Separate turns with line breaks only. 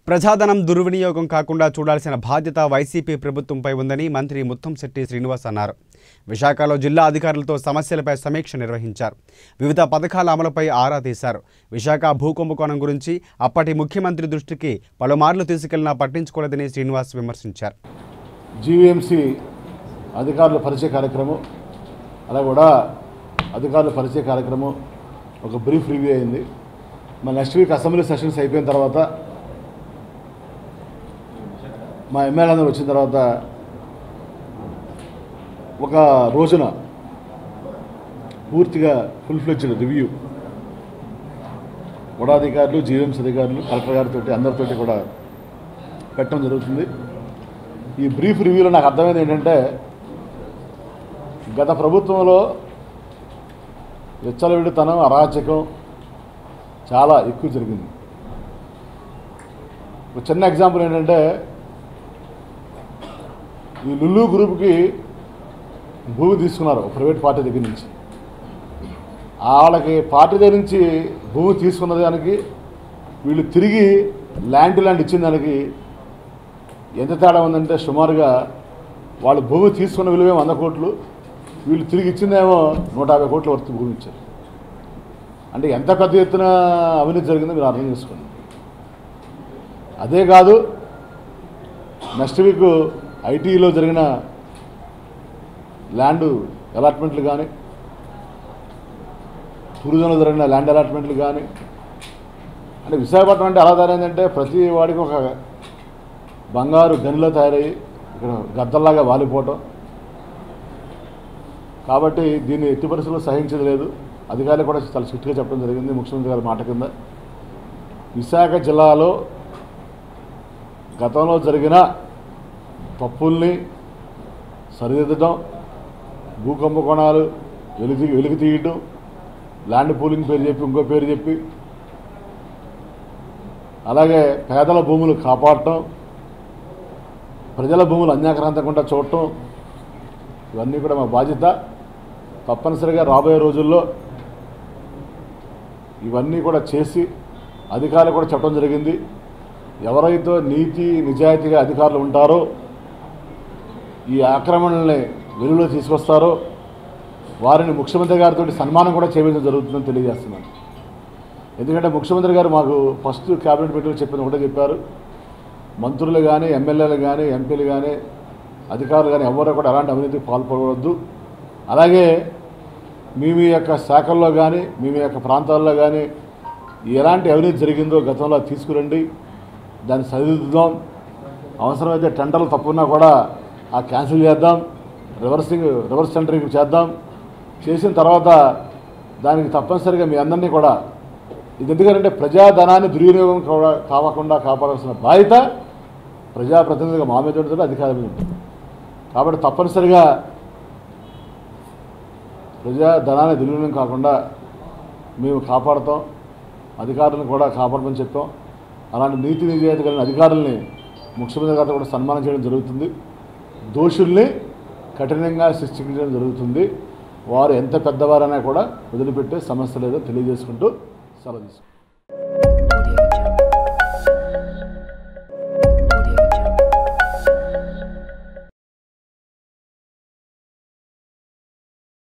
ప్రజాధనం దుర్వినియోగం కాకుండా చూడాల్సిన బాధ్యత వైసీపీ ప్రభుత్వంపై ఉందని మంత్రి ముత్తంశెట్టి శ్రీనివాస్ అన్నారు. విశాఖలో జిల్లా అధికారులతో సమస్యలపై సమీక్ష నిర్వహించారు. వివిధ పథకాల అమలుపై ఆరా తీశారు. విశాఖ భూకుంభకోణం గురించి అప్పటి ముఖ్యమంత్రి దృష్టికి పలుమార్లు తీసుకెళ్లినా పట్టించుకోలేదని శ్రీనివాస్ విమర్శించారు.
జీవీఎంసీ అధికారుల పరిచయ కార్యక్రమం అలా కూడా అధికారుల పరిచయ కార్యక్రమం ఒక బ్రీఫ్ రివ్యూ అయింది. మన నెక్స్ట్ వీక్ అసెంబ్లీ సెషన్స్ అయిపోయిన తర్వాత మా ఎమ్మెల్యే అందరూ వచ్చిన తర్వాత ఒక రోజున పూర్తిగా ఫుల్ ఫ్లెడ్జ్డ్ రివ్యూ వడాధికారులు, జీవీఎంసీ అధికారులు, కలెక్టర్ గారితో అందరితోటి కూడా పెట్టడం జరుగుతుంది. ఈ బ్రీఫ్ రివ్యూలో నాకు అర్థమైంది ఏంటంటే, గత ప్రభుత్వంలో విచ్చలవిడితనం, అరాచకం చాలా ఎక్కువ జరిగింది. ఒక చిన్న ఎగ్జాంపుల్ ఏంటంటే, ఈ లుల్లు గ్రూప్కి భూమి తీసుకున్నారు ప్రైవేట్ పార్టీ దగ్గర నుంచి. వాళ్ళకి పార్టీ దగ్గర నుంచి భూమి తీసుకున్న దానికి వీళ్ళు తిరిగి ల్యాండ్ ఇచ్చిన దానికి ఎంత తేడా ఉందంటే, సుమారుగా వాళ్ళు భూమి తీసుకున్న విలువే 100 కోట్లు, వీళ్ళు తిరిగి ఇచ్చిందేమో 150 కోట్ల వరకు భూమి ఇచ్చారు. అంటే ఎంత పెద్ద ఎత్తున అవినీతి జరిగిందో మీరు అర్థం చేసుకోండి. అదే కాదు, నెక్స్ట్ వీక్ ఐటీలో జరిగిన ల్యాండ్ అలాట్మెంట్లు కానీ, టూరిజంలో జరిగిన ల్యాండ్ అలాట్మెంట్లు కానీ, అంటే విశాఖపట్నం అంటే ఎలా తయారైందంటే ప్రతి వాడికి ఒక బంగారు గనిలో తయారయ్యి ఇక్కడ గద్దల్లాగా వాలిపోవటం. కాబట్టి దీన్ని ఎట్టి పరిస్థితుల్లో సహించేది లేదు. అధికారులు కూడా చాలా స్ట్రిక్ట్గా చెప్పడం జరిగింది ముఖ్యమంత్రి గారి మాట కింద. విశాఖ జిల్లాలో గతంలో జరిగిన తప్పుల్ని సరిదిద్దడం, భూకుంభకోణాలు వెలికి తీయటం, ల్యాండ్ పూలింగ్ పేరు చెప్పి ఇంకో పేరు చెప్పి, అలాగే పేదల భూములు కాపాడటం, ప్రజల భూములు అన్యాక్రాంతకుండా చూడటం, ఇవన్నీ కూడా మా బాధ్యత. తప్పనిసరిగా రాబోయే రోజుల్లో ఇవన్నీ కూడా చేసి అధికారులు కూడా చెప్పడం జరిగింది. ఎవరైతే నీతి నిజాయితీగా అధికారులు ఉంటారో, ఈ ఆక్రమణల్ని వెలుగులో తీసుకొస్తారో వారిని ముఖ్యమంత్రి గారితో సన్మానం కూడా చేయడం జరుగుతుందని తెలియజేస్తున్నాను. ఎందుకంటే ముఖ్యమంత్రి గారు మాకు ఫస్ట్ క్యాబినెట్ మీటింగ్లో చెప్పిన ఒకటే చెప్పారు, మంత్రులు కానీ, ఎమ్మెల్యేలు కానీ, ఎంపీలు కానీ, అధికారులు కానీ ఎవరు కూడా ఎలాంటి అవినీతికి పాల్పడవద్దు. అలాగే మీ యొక్క శాఖల్లో కానీ, మీ యొక్క ప్రాంతాల్లో కానీ ఎలాంటి అవినీతి జరిగిందో గతంలో తీసుకురండి, దాన్ని సరిదిద్దుదాం. అవసరమైతే టెండర్లు తప్పున్నా కూడా ఆ క్యాన్సిల్ చేద్దాం, రివర్స్ టెండరింగ్ చేద్దాం. చేసిన తర్వాత దానికి తప్పనిసరిగా మీ అందరినీ కూడా, ఇది ఎందుకంటే ప్రజాధనాన్ని దుర్వినియోగం కావకుండా కాపాడాల్సిన బాధ్యత ప్రజాప్రతినిధిగా మా మీద ఉంటుంది, అధికారుల మీద ఉంటుంది. కాబట్టి తప్పనిసరిగా ప్రజాధనాన్ని దుర్వినియోగం కాకుండా మేము కాపాడుతాం, అధికారులను కూడా కాపాడమని చెప్పాం. అలాంటి నీతి నిజాయితీ కలిగిన అధికారుల్ని ముఖ్యమంత్రి గారితో కూడా సన్మానం చేయడం జరుగుతుంది. దోషుల్ని కఠినంగా శిక్షించడం జరుగుతుంది. వారు ఎంత పెద్దవారైనా కూడా వదిలిపెట్టే సమస్య లేదో తెలియజేసుకుంటూ సెలవు తీసుకుంటాం.